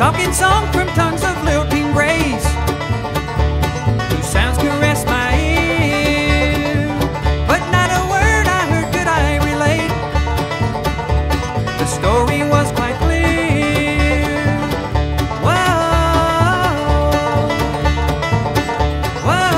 talking song from tongues of lilting grace, whose sounds caress my ear, but not a word I heard could I relate. The story was quite clear. Whoa, whoa.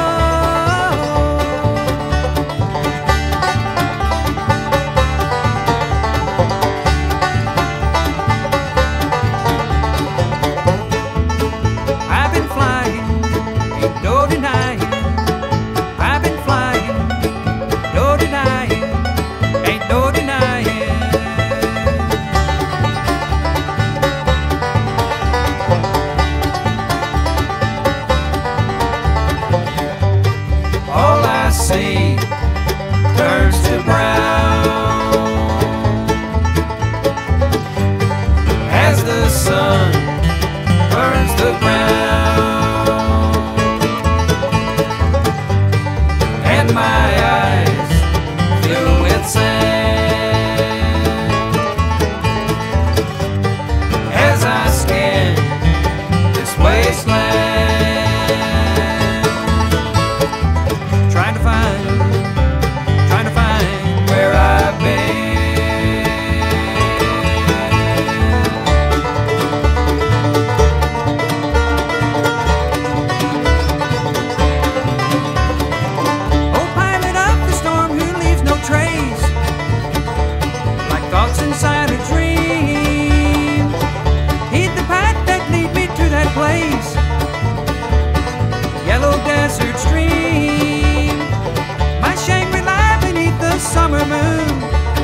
I've been flying, ain't no denying. I've been flying, no denying, ain't no denying. All I see turns to brown as the sun burns the ground, and my eyes fill with sand as I scan this wasteland, trying to find where I've been. Oh, pilot of the storm who leaves no trace, like thoughts inside a dream. Heed the path that lead me to that place, yellow desert stream, my Shangri-La beneath the summer moon.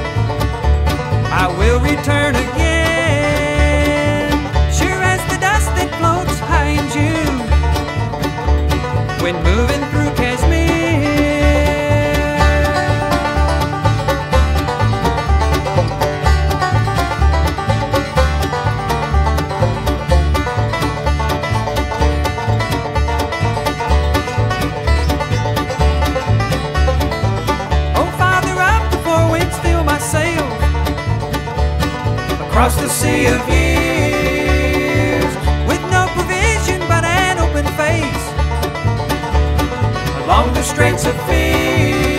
I will return again, sure as the dust that floats high in June when moving through Kashmir. Oh, Father, up the four winds fill my sails across the sea of years, with no provision but an open face along the straits of fear.